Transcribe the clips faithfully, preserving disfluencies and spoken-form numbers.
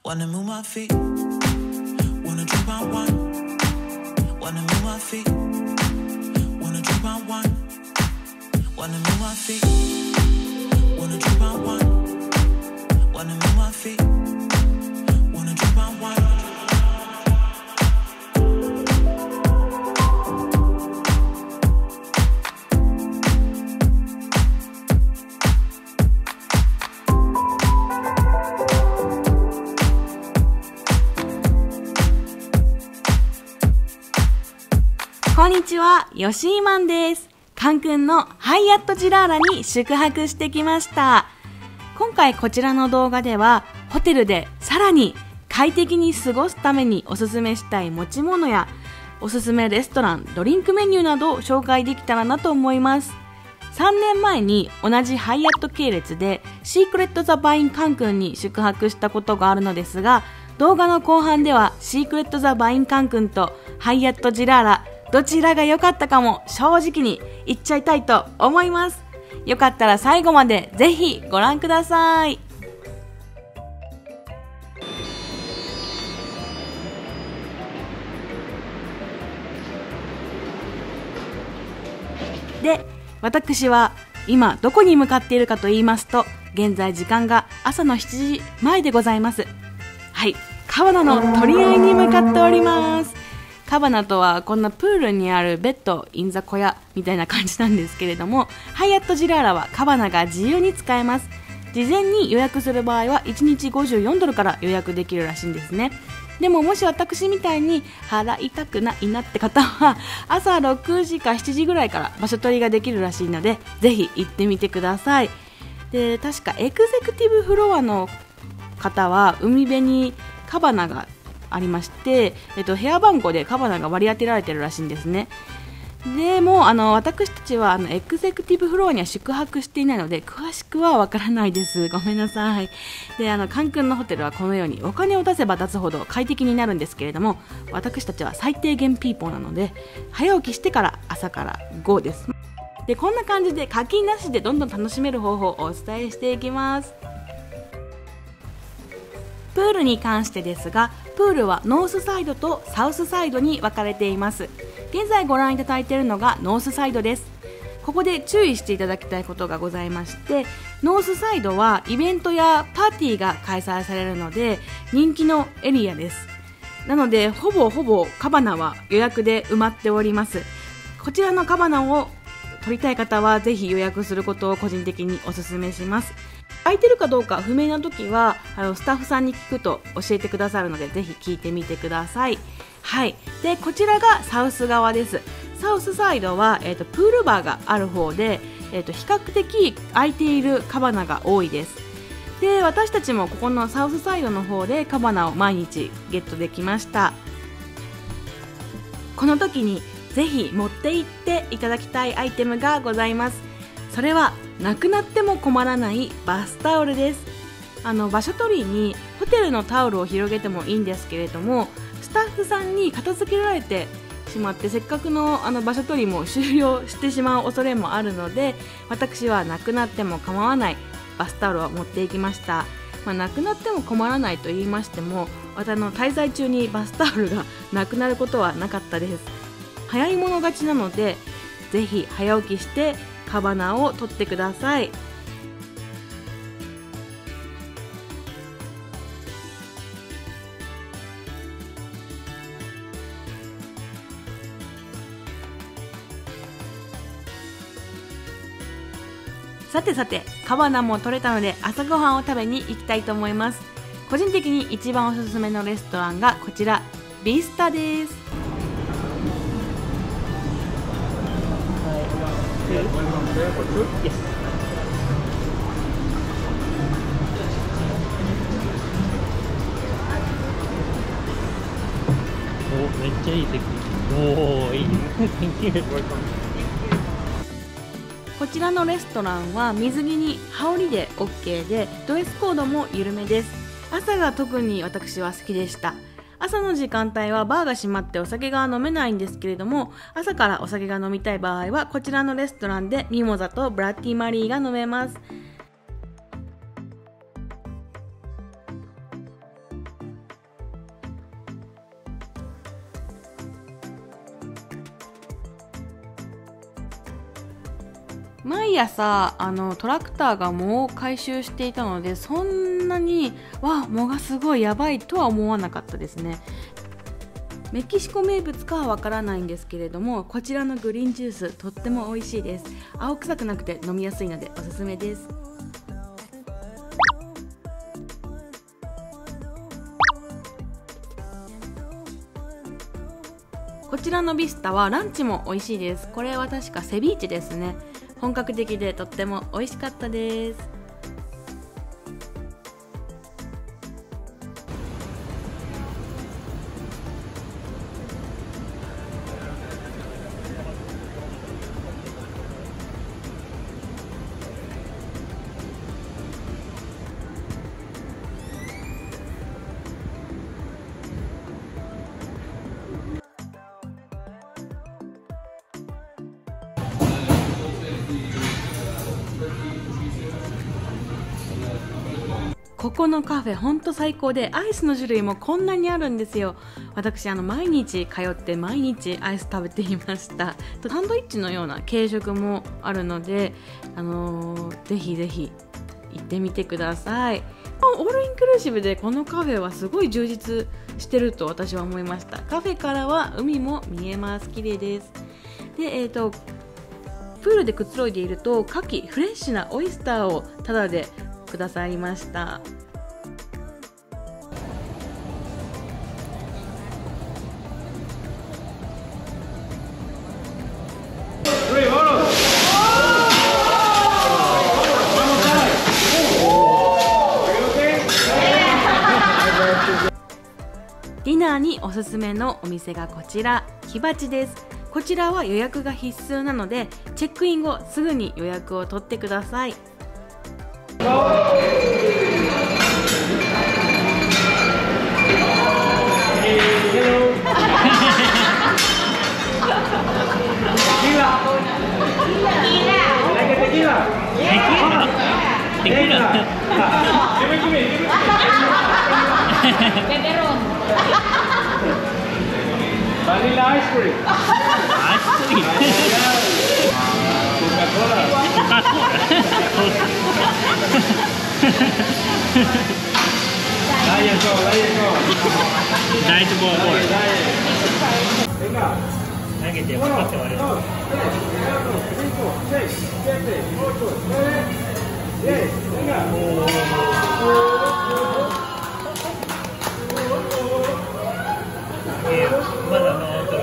Wanna move my feet, wanna drink my wine. Wanna move my feet, wanna drink my wine. Wanna move my feet, wanna drink my wine. Wanna move my feet, wanna drink my wine. こんにちは、ヨシーマンです。カン君のハイアットジラーラに宿泊してきました。今回こちらの動画では、ホテルでさらに快適に過ごすためにおすすめしたい持ち物や、おすすめレストラン、ドリンクメニューなどを紹介できたらなと思います。さんねんまえに同じハイアット系列でシークレットザバインカン君に宿泊したことがあるのですが、動画の後半ではシークレットザバインカン君とハイアットジラーラどちらが良かったかも正直に言っちゃいたいと思います。よかったら最後までぜひご覧ください。で、私は今どこに向かっているかと言いますと、現在時間が朝のしちじまえでございます。はい、川名の取り合いに向かっております。カバナとはこんなプールにあるベッドインザ小屋みたいな感じなんですけれども、ハイアットジラーラはカバナが自由に使えます。事前に予約する場合はいちにちごじゅうよんドルから予約できるらしいんですね。でももし私みたいに払いたくないなって方は朝ろくじかしちじぐらいから場所取りができるらしいので、ぜひ行ってみてください。で、確かエグゼクティブフロアの方は海辺にカバナがありまして、えっと、部屋番号でカバナが割り当てられてるらしいんですね。でもあの私たちはあのエグゼクティブフロアには宿泊していないので詳しくはわからないです。ごめんなさい。で、あのカン君のホテルはこのようにお金を出せば出すほど快適になるんですけれども、私たちは最低限ピーポーなので早起きしてから朝から ゴー です。で、こんな感じで課金なしでどんどん楽しめる方法をお伝えしていきます。プールに関してですが、プールはノースサイドとサウスサイドに分かれています。現在ご覧いただいているのがノースサイドです。ここで注意していただきたいことがございまして、ノースサイドはイベントやパーティーが開催されるので人気のエリアです。なのでほぼほぼカバナは予約で埋まっております。こちらのカバナを取りたい方はぜひ予約することを個人的にお勧めします。空いてるかどうか不明な時はあのスタッフさんに聞くと教えてくださるので、ぜひ聞いてみてください。はい。で、こちらがサウス側です。サウスサイドは、えーと、プールバーがある方で、えーと、比較的空いているカバナが多いです。で、私たちもここのサウスサイドの方でカバナを毎日ゲットできました。この時にぜひ持って行っていただきたいアイテムがございます。それはなくなっても困らないバスタオルです。あの場所取りにホテルのタオルを広げてもいいんですけれども、スタッフさんに片付けられてしまってせっかくのあの場所取りも終了してしまう恐れもあるので、私はなくなっても構わないバスタオルを持っていきました。まあ、なくなっても困らないと言いましても、私の滞在中にバスタオルがなくなることはなかったです。早い者勝ちなので、ぜひ早起きしてカバナを取ってください。さてさて、カバナも取れたので朝ごはんを食べに行きたいと思います。個人的に一番おすすめのレストランがこちら、ビスタです。 お、めっちゃいい席。おー、いいね。 こちらのレストランは水着に羽織で オーケー で、ドレスコードも緩めです。朝が特に私は好きでした。朝の時間帯はバーが閉まってお酒が飲めないんですけれども、朝からお酒が飲みたい場合はこちらのレストランでミモザとブラッディマリーが飲めます。 毎朝あのトラクターが藻を回収していたので、そんなにわ藻がすごいやばいとは思わなかったですね。メキシコ名物かはわからないんですけれども、こちらのグリーンジュースとっても美味しいです。青臭くなくて飲みやすいのでおすすめです。こちらのビスタはランチも美味しいです。これは確かセビーチェですね。本格的でとっても美味しかったです。ここのカフェほんと最高で、アイスの種類もこんなにあるんですよ。私あの毎日通って毎日アイス食べていました。サンドイッチのような軽食もあるので、あのー、ぜひぜひ行ってみてください。オールインクルーシブでこのカフェはすごい充実してると私は思いました。カフェからは海も見えます。綺麗です。で、えーとプールでくつろいでいると牡蠣フレッシュなオイスターをタダでくださいました。ディナーにおすすめのお店がこちら、ひばちです。こちらは予約が必須なので、チェックイン後すぐに予約を取ってください。 Vanilla ice cream. Ice cream. Coca-Cola. Diet Coke, Diet Coke. Diet Coke. Diet. Venga. 投げて分かって割れる。 uno, dos, tres, cuatro, cinco, seis, siete, ocho, nueve, diez. Venga. まだ回っとる。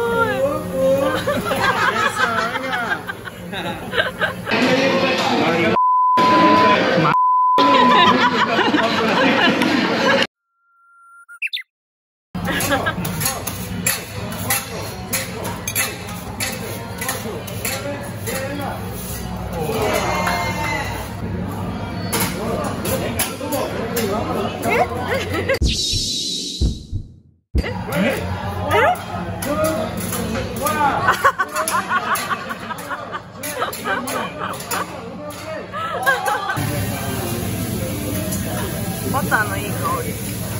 バターのいい香り。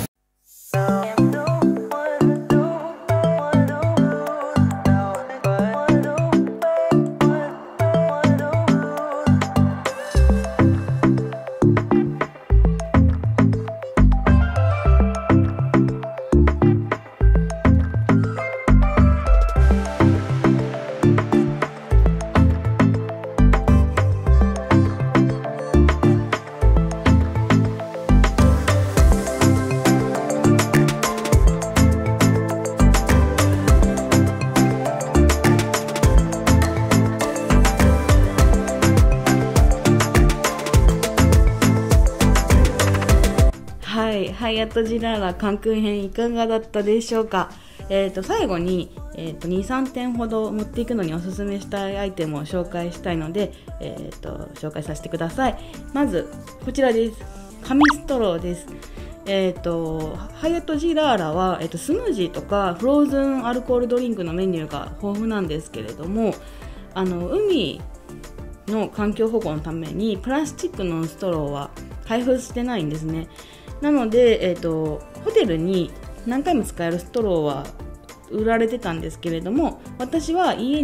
ハイアットジラーラカンクン編いかがだったでしょうか。えー、と最後に、えー、とにさんてんほど持っていくのにおすすめしたいアイテムを紹介したいので、えー、と紹介させてください。まずこちらです。紙ストローです。えー、とハイアットジラーラは、えー、とスムージーとかフローズンアルコールドリンクのメニューが豊富なんですけれども、あの海の環境保護のためにプラスチックのストローは配布してないんですね。なので、えーと、ホテルに何回も使えるストローは売られてたんですけれども、私は家に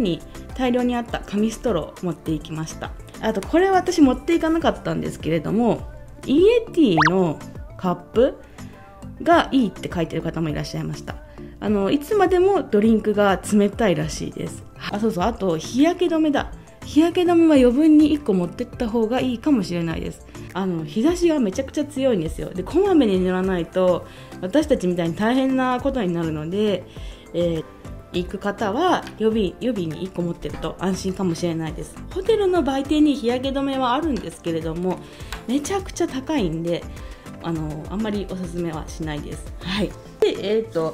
大量にあった紙ストローを持っていきました。あとこれは私持っていかなかったんですけれども、イエティのカップがいいって書いてる方もいらっしゃいました。あのいつまでもドリンクが冷たいらしいです。あ、そうそう、あと日焼け止めだ。日焼け止めは余分にいっこ持ってった方がいいかもしれないです。あの日差しがめちゃくちゃ強いんですよ。で、こまめに塗らないと私たちみたいに大変なことになるので、えー行く方は予備、予備にいっこ持ってると安心かもしれないです。ホテルの売店に日焼け止めはあるんですけれども、めちゃくちゃ高いんで、あのあんまりおすすめはしないです。はい。で、えーと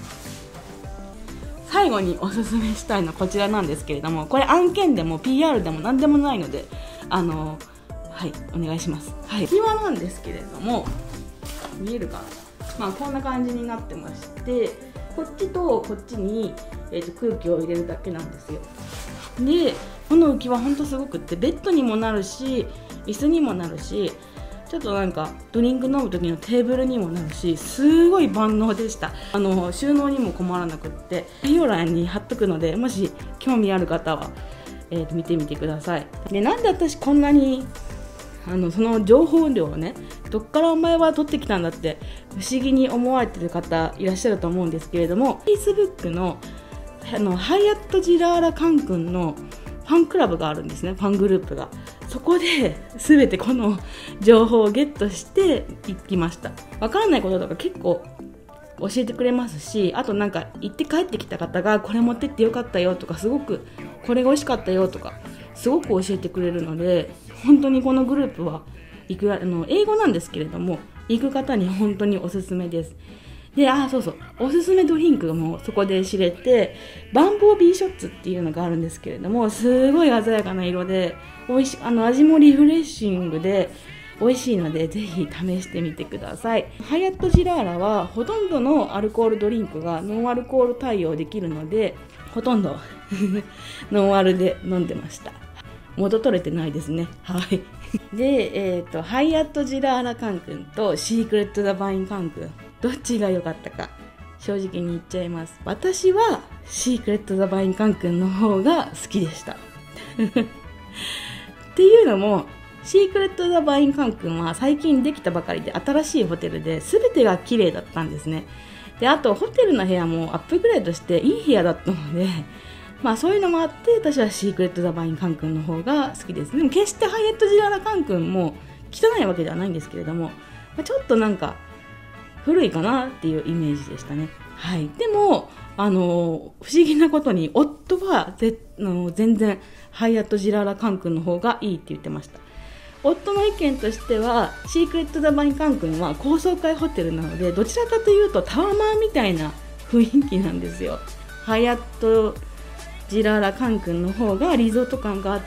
最後におすすめしたいのはこちらなんですけれども、これ案件でも ピーアール でも何でもないので、あのはいお願いします。はい。浮き輪なんですけれども、見えるかな。まあこんな感じになってまして。こっちとこっちに、えー、と空気を入れるだけなんですよ。で、この浮き輪ほんとすごくって、ベッドにもなるし椅子にもなるし、ちょっとなんかドリンク飲む時のテーブルにもなるし、すごい万能でした。あの収納にも困らなくって、概要欄に貼っとくので、もし興味ある方は、えー、と見てみてください。で、なんで私こんなにあのその情報量をね、どっからお前は取ってきたんだって不思議に思われてる方いらっしゃると思うんですけれども、 Facebook の, あのハイアットジラーラカン君のファンクラブがあるんですね。ファングループが。そこで全てこの情報をゲットしていきました。わからないこととか結構教えてくれますし、あとなんか行って帰ってきた方がこれ持ってってよかったよとか、すごくこれが美味しかったよとかすごく教えてくれるので、本当にこのグループは行くあの英語なんですけれども、行く方に本当におすすめです。で、あ、そうそう、おすすめドリンクもそこで知れて、バンボービーショッツっていうのがあるんですけれども、すごい鮮やかな色で美味しい、あの味もリフレッシングで美味しいので、ぜひ試してみてください。ハイアットジラーラはほとんどのアルコールドリンクがノンアルコール対応できるので、ほとんどノンアルで飲んでました。元取れてないですね。はい。で、えっと、ハイアットジラーラカン君とシークレットザバインカン君、どっちが良かったか、正直に言っちゃいます。私はシークレットザバインカン君の方が好きでした。っていうのも、シークレットザバインカン君は最近できたばかりで新しいホテルで、全てが綺麗だったんですね。で、あとホテルの部屋もアップグレードしていい部屋だったので、まあそういうのもあって、私はシークレットザバインカン君の方が好きです。でも決してハイアットジラーラカン君も汚いわけではないんですけれども、まあ、ちょっとなんか古いかなっていうイメージでしたね。はい。でも、あのー、不思議なことに夫はぜあの全然ハイアットジラーラカン君の方がいいって言ってました。夫の意見としては、シークレットザバインカン君は高層階ホテルなので、どちらかというとタワマンみたいな雰囲気なんですよ。ハイアットジラーラカン君の方がリゾート感があって、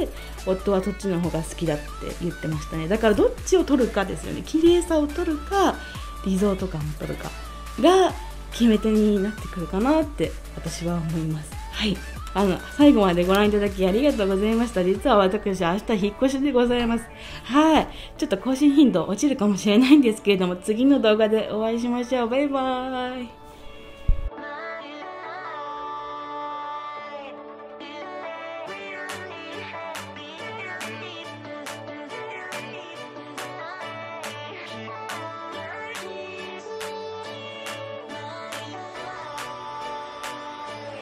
夫はそっちの方が好きだって言ってましたね。だからどっちを取るかですよね。綺麗さを取るかリゾート感を取るかが決め手になってくるかなって私は思います。はい。あの最後までご覧いただきありがとうございました。実は私明日引っ越しでございます。はい。ちょっと更新頻度落ちるかもしれないんですけれども、次の動画でお会いしましょう。バイバーイ。